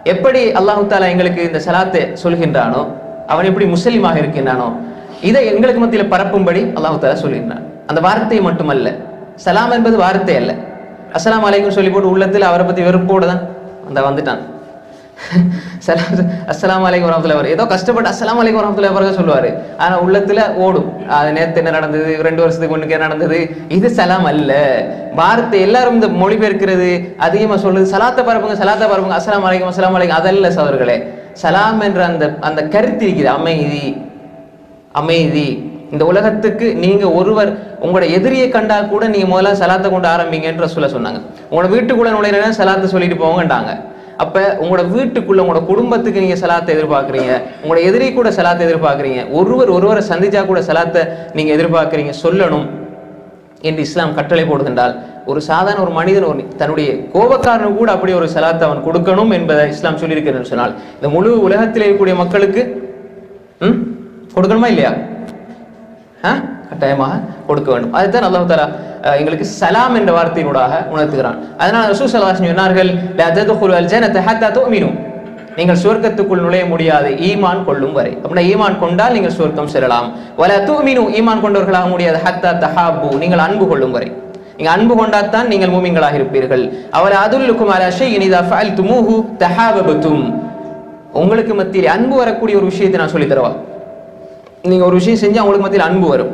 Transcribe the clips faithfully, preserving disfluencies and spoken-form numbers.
எப்படி அல்லாஹ் தஆலா எங்களுக்கு இந்த ஸலாத்தை சொல்கின்றானோ, அவன் எப்படி முஸ்லிமாக இருக்கின்றானோ, இதை எங்களுக்கு மத்தியில் பரப்பும்படி அல்லாஹ் தஆலா சொல்கின்றான். அந்த வார்த்தை மட்டுமல்ல, சலாம் என்பது வார்த்தை அல்ல. அஸ்ஸலாமு அலைக்கும் சொல்லி போட்டு உள்ளத்தில் அவரை பத்தி வெறுப்போடு தான் அந்த வந்துட்டான். அஸ்ஸலாமு அலைக்கும் வரஹ்மத்துல்லாஹி வபரகாத்துஹு ஏதோ கஷ்டப்பட்டு அஸ்ஸலாமு அலைக்கும் வரஹ்மத்துல்லாஹி வபரகாத்துஹு சொல்லுவாரு. ஆனா உள்ளத்துல ஓடும், அது நேத்து என்ன நடந்தது, ரெண்டு வருஷத்துக்கு முன்னுக்கு என்ன நடந்தது, இது சலாம் அல்ல. வார்த்தை எல்லாரும் இந்த மொழிபெயர்க்கிறது அதிகமா சொல்லுது, சலாத்தை பரப்புங்க சலாத்தை பரப்புங்க அஸ்ஸலாமு அலைக்கும் அஸ்ஸலாமு அலைக்கும். அதல்ல சகோதரர்களே, சலாம் என்ற அந்த அந்த கருத்து இருக்குது, அமைதி அமைதி. இந்த உலகத்துக்கு நீங்க ஒருவர் உங்களோட எதிரியை கண்டா கூட நீங்க முதல்ல சலாத்தை கொண்டு ஆரம்பிங்கன்ற சொல்ல சொன்னாங்க. உங்களோட வீட்டுக்குள்ள நுழையிற சலாத்தை சொல்லிட்டு போங்கண்டாங்க. அப்ப உங்களோட வீட்டுக்குள்ள உங்களோட குடும்பத்துக்கு நீங்க சலாத்தை எதிர்பார்க்குறீங்க, உங்களோட எதிரி கூட சலாத்தை எதிர்பார்க்குறீங்க, ஒருவர் ஒருவரை சந்திச்சா கூட சலாத்தை நீங்க எதிர்பார்க்குறீங்க சொல்லணும் என்று இஸ்லாம் கட்டளை போடுகின்றால், ஒரு சாதாரண ஒரு மனிதன் ஒரு தன்னுடைய கோபக்காரனு கூட அப்படி ஒரு சலாத்தை அவன் கொடுக்கணும் என்பதை இஸ்லாம் சொல்லியிருக்கிறேன்னு சொன்னால், இந்த முழு உலகத்தில் இருக்கக்கூடிய மக்களுக்கு ம் கொடுக்கணுமா இல்லையா? கட்டாயமாக கொடுக்க வேண்டும். அதுதான் அல்லாஹ் தஆலா எங்களுக்கு சலாம் என்ற வார்த்தையினூடாக உணர்த்துகிறான். அதனால் ரசூல் ஸல்லல்லாஹு அலைஹி வஸல்லம் சொன்னார்கள், லா ததுகுலுல் ஜன்னத ஹத்தா துமினு, நீங்கள் சுவர்க்கத்துக்குள் நுழைய முடியாது ஈமான் கொள்ளும் வரை. அப்படின்னா ஈமான் கொண்டால் நீங்கள் சுவர்க்கம் செல்லலாம். வலா துமினு, ஈமான் கொண்டவர்களாக முடியாது. ஹத்தா தஹாபு, நீங்கள் அன்பு கொள்ளும் வரை. நீங்க அன்பு கொண்டால்தான் நீங்கள் மூமின்களாக இருப்பீர்கள். அவல அதுல்லுக்கும் அலா ஷைஇன் இதா ஃபஅல்துமூஹு தஹாபபதும், உங்களுக்கு மத்தியில் அன்பு வரக்கூடிய ஒரு விஷயத்தை நான் சொல்லி தரவா? நீங்க ஒரு விஷயம் செஞ்சா உங்களுக்கு மத்தியில் அன்பு வரும்.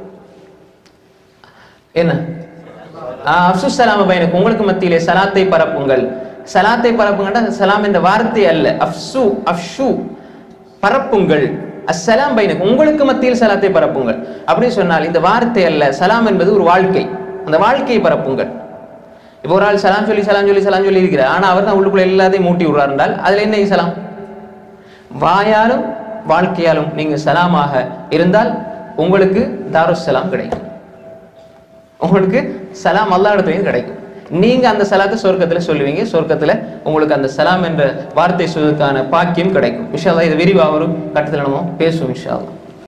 என்ன? அஃப்சுஸ் ஸலாம் பைனக்கும், உங்களுக்கு மத்தியிலே சலாத்தை பரப்புங்கள். சலாத்தை பரப்புங்கண்டா சலாம் என்ற வார்த்தை அல்ல, அஃப்சு அஃப்ஷு பரப்புங்கள். அஸ்ஸலாம் பைனக்கும், உங்களுக்கு மத்தியில் சலாத்தை பரப்புங்கள் அப்படி சொன்னால் இந்த வார்த்தை அல்ல, சலாம் என்பது ஒரு வாழ்க்கை. அந்த வாழ்க்கையை பரப்புங்கள். இப்போ ஒரு ஆள் சலாம் சொல்லி சலாம் சொல்லி சலாம் சொல்லி இருக்கிறார், ஆனா அவர் தான் உள்ளுக்குள்ள எல்லாத்தையும் மூட்டி விடுறார் என்றால் அதுல என்ன சலாம்? வாயாலும் வாழ்க்கையாலும் நீங்க சலாமாக இருந்தால் உங்களுக்கு தாருஸ் சலாம் கிடைக்கும், உங்களுக்கு சலாம் அல்லாஹ் இடத்துலயும் கிடைக்கும். நீங்க அந்த சலாத்தை சொர்க்கத்துல சொல்லுவீங்க, சொர்க்கத்துல உங்களுக்கு அந்த சலாம் என்ற வார்த்தை சொல்வதற்கான பாக்கியம் கிடைக்கும். இன்ஷா அல்லாஹ் இது விரிவாக ஒரு கட்டத்தில் நம்ம பேசுவோம் இன்ஷா அல்லாஹ்.